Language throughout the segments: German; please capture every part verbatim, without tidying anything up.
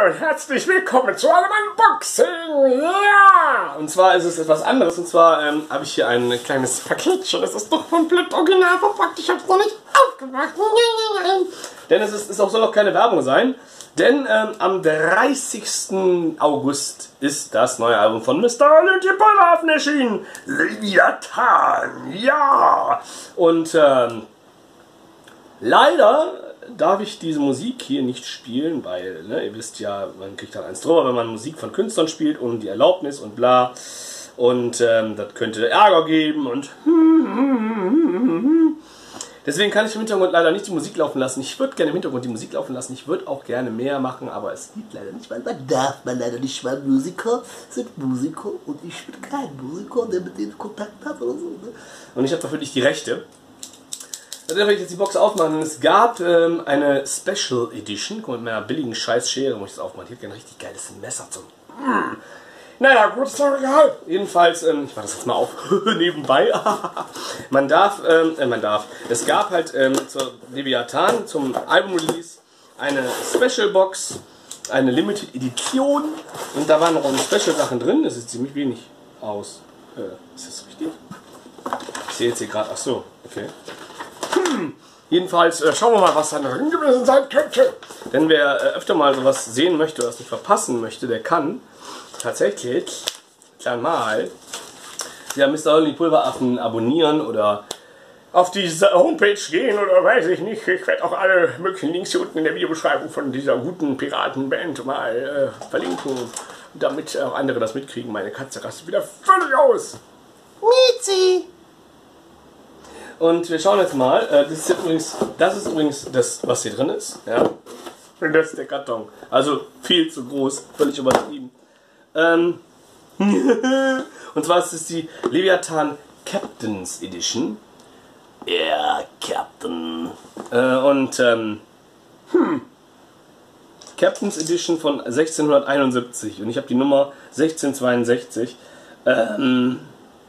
und herzlich willkommen zu einem Unboxing! Ja! Und zwar ist es etwas anderes. Und zwar ähm, habe ich hier ein kleines Paketchen. Das ist doch komplett original verpackt. Ich habe es noch nicht aufgemacht. Denn es ist, es auch, soll auch keine Werbung sein. Denn ähm, am dreißigsten August ist das neue Album von Mister Lütje erschienen. Leviathan! Ja! Und ähm, leider darf ich diese Musik hier nicht spielen, weil, ne, ihr wisst ja, man kriegt dann eins drüber, wenn man Musik von Künstlern spielt und die Erlaubnis und bla. Und ähm, das könnte Ärger geben und deswegen kann ich im Hintergrund leider nicht die Musik laufen lassen. Ich würde gerne im Hintergrund die Musik laufen lassen. Ich würde auch gerne mehr machen, aber es geht leider nicht, weil man darf man leider nicht, weil Musiker sind Musiker und ich bin kein Musiker, der mit denen Kontakt hat oder so. Ne? Und ich habe dafür nicht die Rechte. Dann werde ich jetzt die Box aufmachen. Es gab ähm, eine Special Edition. Guck mal, mit meiner billigen Scheißschere muss ich das aufmachen. Ich hätte ein richtig geiles Messer zum... Mm. Naja, gut, ist doch egal. Jedenfalls, ähm, ich mache das jetzt mal auf nebenbei. man darf, ähm, äh, man darf. Es gab halt ähm, zur Leviathan, zum Album-Release, eine Special Box, eine Limited Edition. Und da waren noch Special Sachen drin. Das sieht ziemlich wenig aus. Äh, ist das richtig? Ich sehe jetzt hier gerade... Ach so, okay. Hm. Jedenfalls äh, schauen wir mal, was da drin gewesen sein könnte. Denn wer äh, öfter mal sowas sehen möchte oder es nicht verpassen möchte, der kann tatsächlich dann mal ja, Mister Only Pulveraffen abonnieren oder auf diese Homepage gehen oder weiß ich nicht. Ich werde auch alle möglichen Links hier unten in der Videobeschreibung von dieser guten Piratenband mal äh, verlinken, damit auch andere das mitkriegen. Meine Katze rastet wieder völlig aus. Miezi! Und wir schauen jetzt mal, äh, das, ist übrigens, das ist übrigens das, was hier drin ist. Ja. Und das ist der Karton. Also viel zu groß, völlig übertrieben. Ähm Und zwar ist es die Leviathan Captain's Edition. Ja, yeah, Captain. Äh, und ähm, hm. Captain's Edition von sechzehnhunderteinundsiebzig. Und ich habe die Nummer sechzehnhundertzweiundsechzig. Ähm...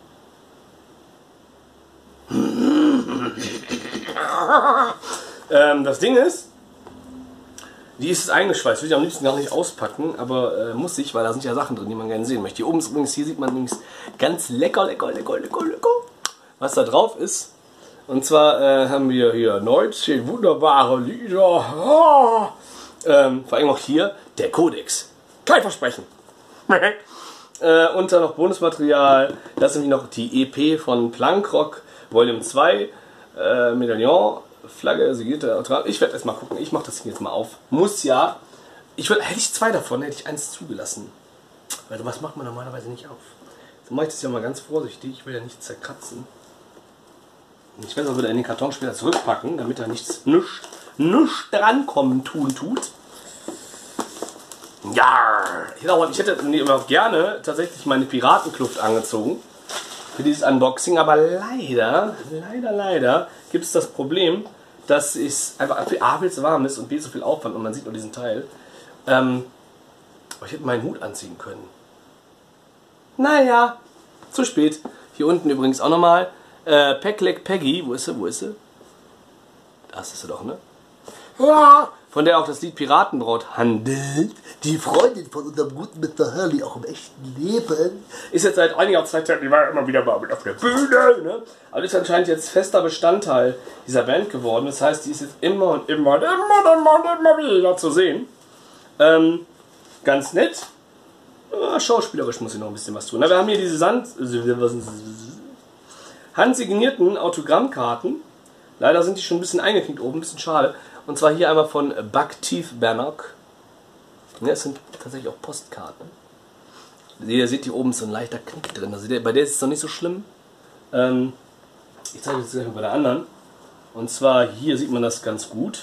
ähm, das Ding ist, die ist eingeschweißt. Würde ich am liebsten gar nicht auspacken, aber äh, muss ich, weil da sind ja Sachen drin, die man gerne sehen möchte. Hier oben ist übrigens, hier sieht man übrigens ganz lecker, lecker, lecker, lecker, lecker, was da drauf ist. Und zwar äh, haben wir hier neunzehn wunderbare Lieder. Oh. Ähm, vor allem auch hier der Codex. Kein Versprechen. äh, und dann noch Bonusmaterial. Das ist nämlich noch die E P von Punkrock Volume zwei. Äh, Medaillon, Flagge, signierte. Ich werde erst mal gucken. Ich mache das jetzt mal auf. Muss ja. Ich würd, hätte ich zwei davon, hätte ich eins zugelassen. Weil was macht man normalerweise nicht auf. So mache ich das ja mal ganz vorsichtig. Ich will ja nichts zerkratzen. Ich werde es auch wieder in den Karton später zurückpacken, damit da nichts, nichts, nichts drankommen tun tut. Ja, ich hätte auch gerne tatsächlich meine Piratenkluft angezogen für dieses Unboxing, aber leider, leider, leider gibt es das Problem, dass es einfach A viel zu warm ist und B so viel Aufwand und man sieht nur diesen Teil. Ähm, ich hätte meinen Hut anziehen können. Naja, zu spät. Hier unten übrigens auch nochmal. Äh, Pekleg Peggy, wo ist sie, wo ist sie? Da ist sie doch, ne? Ja! Von der auch das Lied Piratenbraut handelt. Die Freundin von unserem guten Mister Hurley auch im echten Leben. Ist jetzt seit einiger Zeit, die war immer wieder mal mit auf der Bühne, ne? Aber ist anscheinend jetzt fester Bestandteil dieser Band geworden. Das heißt, die ist jetzt immer und immer und immer und immer und immer wieder zu sehen. Ähm, ganz nett. Ja, schauspielerisch muss ich noch ein bisschen was tun. Na, wir haben hier diese Sand... handsignierten Autogrammkarten. Leider sind die schon ein bisschen eingeknickt oben, ein bisschen schade. Und zwar hier einmal von Buckteeth Bannock. Ja, es sind tatsächlich auch Postkarten. Ihr seht, hier oben ist so ein leichter Knick drin. Also der, bei der ist es noch nicht so schlimm. Ähm, ich zeige euch das gleich mal bei der anderen. Und zwar hier sieht man das ganz gut.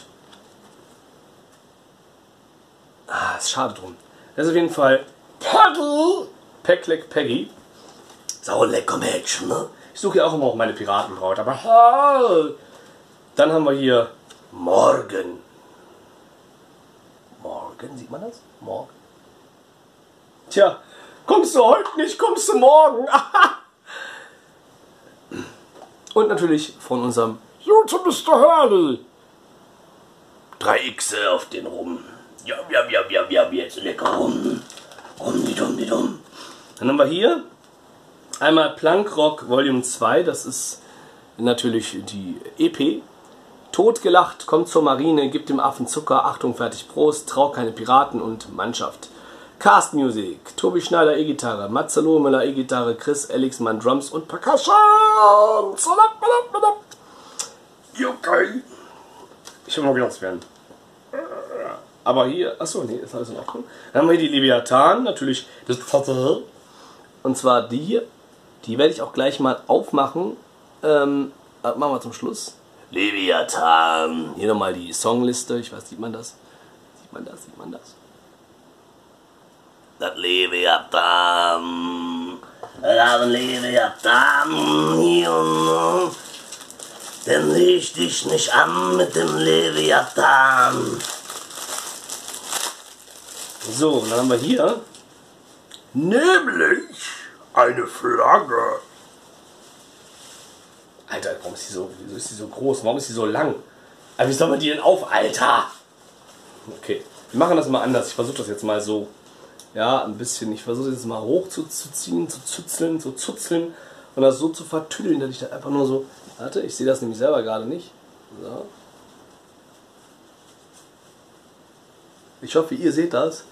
Ah, ist schade drum. Das ist auf jeden Fall Peggy. Pekleg Peggy. Sau lecker Mädchen, ne? Ich suche ja auch immer auch meine Piratenbraut, aber oh. Dann haben wir hier Morgan. Morgan, sieht man das? Morgan. Tja, kommst du heute nicht, kommst du morgen. Und natürlich von unserem guten Mister Hurley. Drei Xe auf den rum. Ja, ja, ja, ja, ja, jetzt lecker rum. Rum, die dumm, die dumm. Dann haben wir hier einmal Punkrock Volume zwei, das ist natürlich die E P. Totgelacht, kommt zur Marine, gibt dem Affen Zucker, Achtung, fertig, Prost, trau keine Piraten und Mannschaft. Cast Music, Tobi Schneider E-Gitarre, Matze Lohmüller E-Gitarre, Chris Elixmann Drums und Percussion. Okay. Ich will mal wieder werden. Aber hier, achso, nee, ist alles in Ordnung. Dann haben wir hier die Leviathan, natürlich das Pfeffer. Und zwar die hier, die werde ich auch gleich mal aufmachen. Ähm, machen wir zum Schluss. Leviathan. Hier nochmal die Songliste. Ich weiß, sieht man das? Sieht man das? Sieht man das? Das Leviathan. Das Leviathan. Hier. Denn leg dich nicht an mit dem Leviathan. So, und dann haben wir hier nämlich eine Flagge. Alter, warum ist die so, wieso ist die so groß? Warum ist die so lang? Aber wie soll man die denn auf, Alter? Okay, wir machen das mal anders. Ich versuche das jetzt mal so, ja, ein bisschen. Ich versuche das jetzt mal hoch zu, zu ziehen, zu zuzeln, zu zuzeln und das so zu vertüdeln, dass ich da einfach nur so. Warte, ich sehe das nämlich selber gerade nicht. So. Ich hoffe, ihr seht das.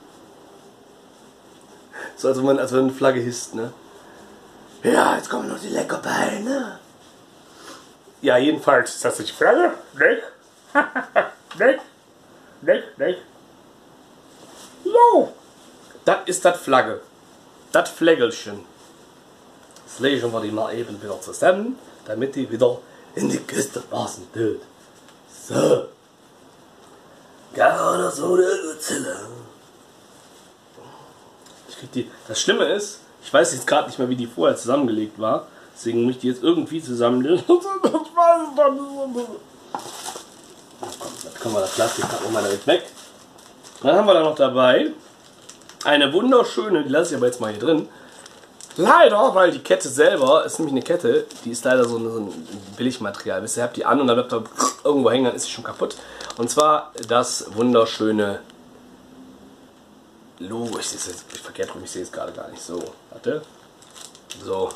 So, als wenn man, als wenn eine Flagge hisst, ne? Ja, jetzt kommen noch die Leckerbeine. Ja, jedenfalls ist das nicht Flagge. Nicht? Nicht? Nicht? Nicht? So. Das ist das Flagge. Das Flägelchen. Das legen wir die mal eben wieder zusammen, damit die wieder in die Kiste passen tut. So. Gar oder so, der Godzilla. Ich krieg die. Das Schlimme ist, ich weiß jetzt gerade nicht mehr, wie die vorher zusammengelegt war. Deswegen muss ich die jetzt irgendwie zusammenlegen. Das weiß ich doch nicht. Komm, jetzt können wir das Plastik packen wir mal damit weg. Dann haben wir da noch dabei eine wunderschöne, die lasse ich aber jetzt mal hier drin. Leider, weil die Kette selber ist nämlich eine Kette, die ist leider so ein, so ein Billigmaterial. Wisst ihr, ihr habt die an und dann bleibt da irgendwo hängen, dann ist sie schon kaputt. Und zwar das wunderschöne Logo. Ich, ich, ich verkehrt rum, ich sehe es gerade gar nicht. So, warte. So.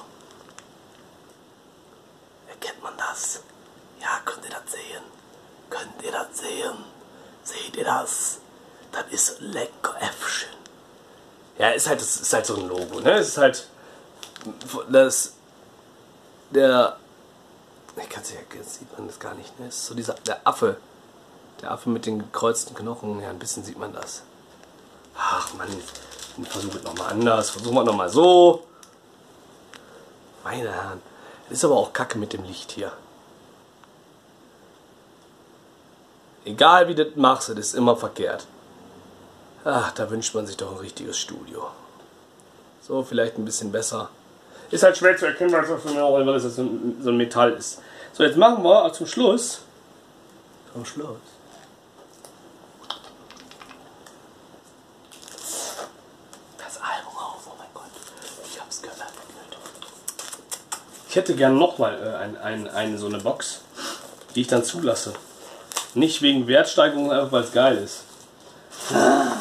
Erkennt man das? Ja, könnt ihr das sehen? Könnt ihr das sehen? Seht ihr das? Das ist lecker Äffchen. Ja, ist halt, das ist halt so ein Logo, ne? Es ist halt das, der, ich kann es ja, jetzt sieht man das gar nicht, ne? Es ist so dieser, der Affe, der Affe mit den gekreuzten Knochen, ja, ein bisschen sieht man das. Ach Mann, versuchen wir es nochmal anders, versuchen wir es nochmal so. Meine Herren, das ist aber auch kacke mit dem Licht hier. Egal wie du das machst, das ist immer verkehrt. Ach, da wünscht man sich doch ein richtiges Studio. So, vielleicht ein bisschen besser. Ist halt schwer zu erkennen, weil es so ein, so ein Metall ist. So, jetzt machen wir zum Schluss. Zum Schluss. Das Album auf, oh mein Gott. Ich hab's gehört. Ich hätte gern nochmal äh, ein, ein, eine so eine Box, die ich dann zulasse. Nicht wegen Wertsteigerung, einfach weil es geil ist. Ah.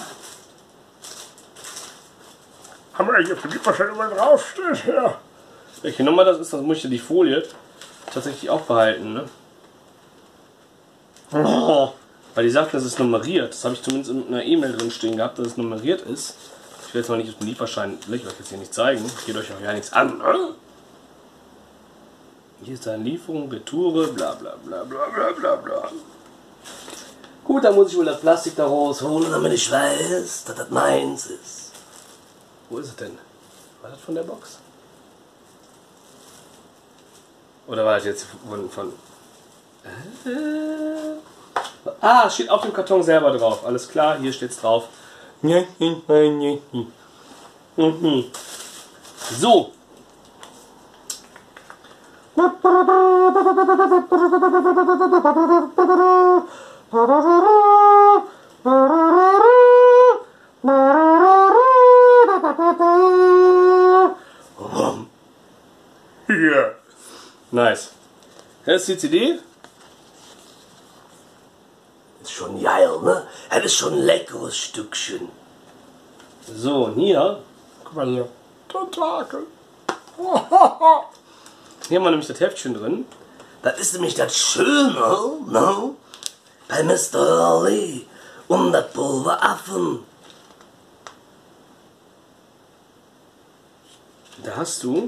Haben wir eigentlich auf die Lieferschein immer draufsteht? Ja. Welche Nummer das ist, das muss ich ja die Folie tatsächlich auch behalten, ne? Oh. Weil die sagt, das ist nummeriert. Das habe ich zumindest in einer E-Mail drin stehen gehabt, dass es nummeriert ist. Ich will jetzt mal nicht auf den Lieferschein, will ich euch jetzt hier nicht zeigen. Geht euch auch ja nichts an. Hier ist eine Lieferung, Retoure, bla bla bla bla bla bla bla. Gut, dann muss ich wohl das Plastik da rausholen, damit ich weiß, dass das meins ist. Wo ist es denn? War das von der Box? Oder war das jetzt von... von äh, ah, steht auf dem Karton selber drauf. Alles klar, hier steht's drauf. So. Yeah. Nice. Das ist die C D. Ist schon geil, ne? Das Das ist schon ein leckeres Stückchen. So, und hier, guck mal hier, Tentakel. Hier haben wir nämlich das Heftchen drin. Das ist nämlich das Schöne, no? Bei Mister Lee um das Pulveraffen. Da hast du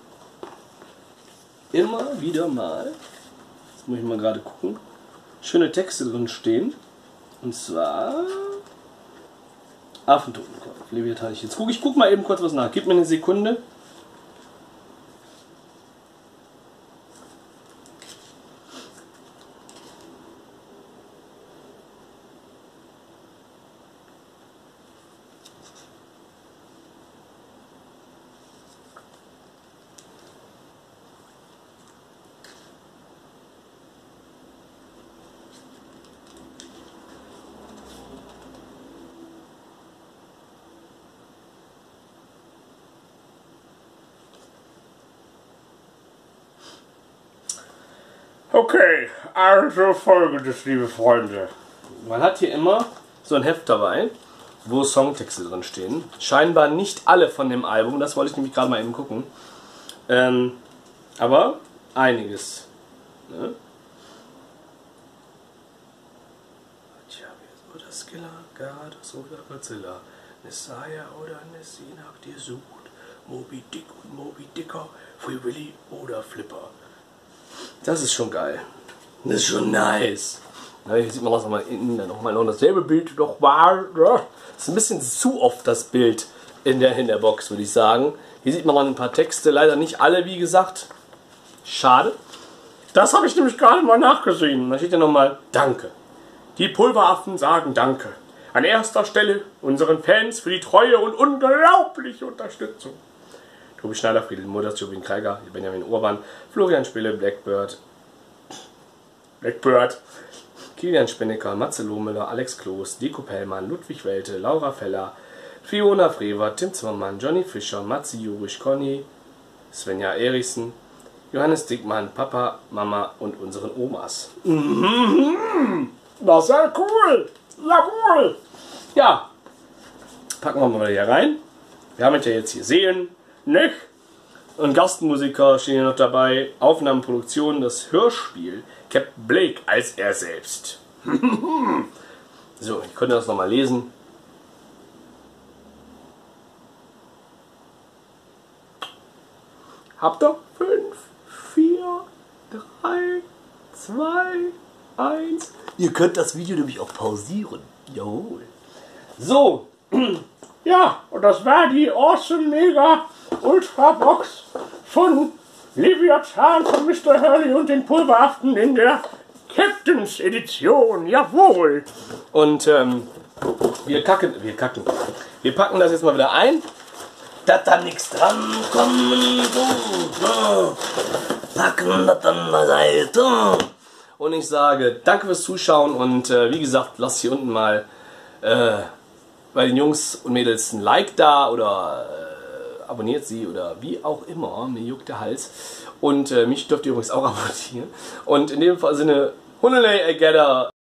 immer wieder mal, jetzt muss ich mal gerade gucken, schöne Texte drin stehen. Und zwar Affentotenkopf, Leviathan. Jetzt guck ich guck mal eben kurz was nach. Gib mir eine Sekunde. Okay, also folgendes, liebe Freunde. Man hat hier immer so ein Heft dabei, wo Songtexte drin stehen. Scheinbar nicht alle von dem Album, das wollte ich nämlich gerade mal eben gucken. Ähm, aber einiges. Ne? Tja, oder Skilla, Garados oder Godzilla, Messiah oder Nessie nach dir sucht, Moby Dick und Moby Dicker, Free Willy oder Flipper. Das ist schon geil. Das ist schon nice. Ja, hier sieht man das nochmal innen, nochmal noch dasselbe Bild nochmal. Das ist ein bisschen zu oft das Bild in der, in der Box, würde ich sagen. Hier sieht man noch ein paar Texte, leider nicht alle, wie gesagt. Schade. Das habe ich nämlich gerade mal nachgesehen. Da steht ja nochmal Danke. Die Pulveraffen sagen Danke. An erster Stelle unseren Fans für die treue und unglaubliche Unterstützung. Tobi Schneider, Friedel Mutters, Jobin Kreiger, Benjamin Urban, Florian Spille, Blackbird, Blackbird, Kilian Spennecker, Matze Lohmüller, Alex Kloß, Deko Pellmann, Ludwig Welte, Laura Feller, Fiona Frewer, Tim Zimmermann, Johnny Fischer, Matze Jurisch, Conny, Svenja Erichsen, Johannes Dickmann, Papa, Mama und unseren Omas. Mhm, das ist ja cool. Jawohl. Ja, packen wir mal hier rein. Wir haben es ja jetzt hier sehen. Nicht? Und Gastmusiker stehen hier noch dabei. Aufnahmen, Produktion, das Hörspiel. Captain Blake als er selbst. So, ich könnte das nochmal lesen. Habt ihr? fünf, vier, drei, zwei, eins. Ihr könnt das Video nämlich auch pausieren. Jawohl. So. Ja, und das war die Awesome Mega Ultra Box von Leviathan von Mister Hurley und den Pulveraffen in der Captain's Edition. Jawohl. Und ähm, wir kacken, wir kacken. Wir packen das jetzt mal wieder ein. Dass da nichts dran kommen tut. Packen das dann beiseite. Und ich sage danke fürs Zuschauen und äh, wie gesagt, lasst hier unten mal äh, bei den Jungs und Mädels ein Like da oder äh, abonniert sie oder wie auch immer. Mir juckt der Hals. Und äh, mich dürft ihr übrigens auch abonnieren. Und in dem Sinne, Hundelay, I get a